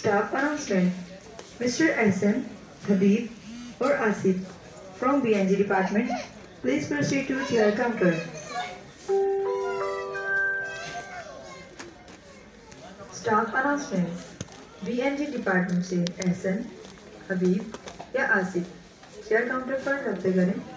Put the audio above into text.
Staff announcement. Mr. SM, Habib or Asif from BNG department, please proceed to chair counter. Staff announcement. BNG department से SM, हबीब या Asif chair counter पर रब्ते करें.